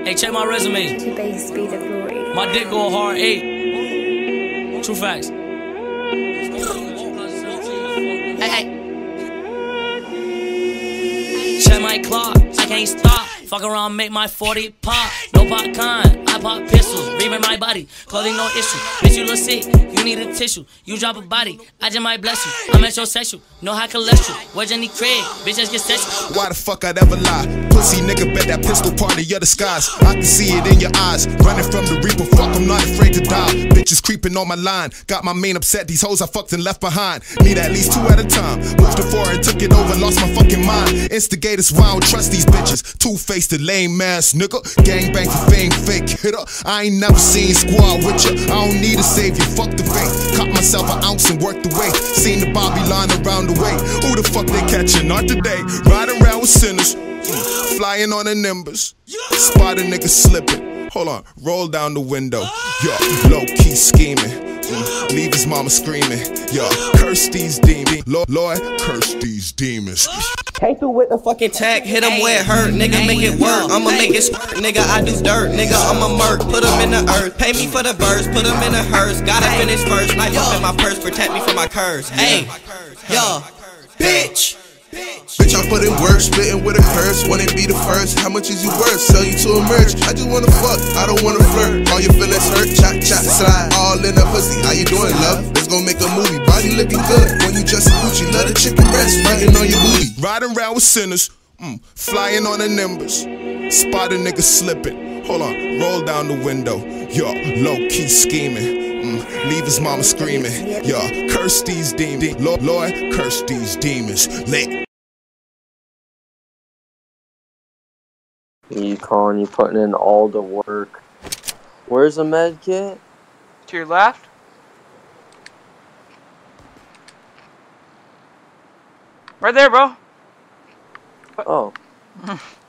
Hey, check my resume. To base be the glory. My dick go hard 8. True facts. Hey. Check my clock, I can't stop. Fuck around, make my 40 pop. No popcorn, I pop pistols. Reaming my body, clothing no issue. Bitch, you look sick, you need a tissue. You drop a body, I just might bless you. I'm metrosexual, no high cholesterol. Where's Jenny Craig? Bitch, just get sexual. Why the fuck I'd ever lie? Pussy nigga, bet that pistol part of your disguise. I can see it in your eyes. Running from the reaper, fuck, I'm not afraid to die. Bitches creeping on my line. Got my main upset, these hoes I fucked and left behind. Need at least 2 at a time. Moved to 4 and took it over, lost my fucking mind. Instigators, why I don't trust these bitches. Two-faced, the lame ass nigga. Gangbang for fame, fake hitter. I ain't never seen squad with ya. I don't need a savior, fuck the faith. Caught myself an ounce and worked the way. Seen the Bobby line around the way. Who the fuck they catching? Not today. Riding around with sinners. Flying on the nimbus. Spot a nigga slipping. Hold on, roll down the window. Yo, low-key scheming. Leave his mama screaming. Yo, curse these demons. Lord, curse these demons. Came through with the fucking tag, hit him where it hurt, nigga, make it work. I'ma make it squirt, nigga, I do dirt, nigga, I'ma murk. Put him in the earth, pay me for the verse, put him in a hearse. Gotta finish first, knife up in my purse, protect me from my curse. Hey, yo, bitch. Bitch, I'm putting work, spitting with a curse. Wanna be the first, how much is you worth? Sell you to a merch, I just wanna fuck, I don't wanna flirt. All your feelings hurt, chop, chop, slide. All in the pussy, how you doing, love? Let's go make a movie, body looking good. When you dress in Gucci, love the chicken breast, biting on your booty. Riding around with sinners, flying on the nimbus. Spot a nigga slipping. Hold on, roll down the window. Yo, low-key scheming. Leave his mama screaming. Yo, curse these demons. Lord, curse these demons. Lit. You calling, you putting in all the work. Where's the med kit? To your left? Right there, bro. Oh.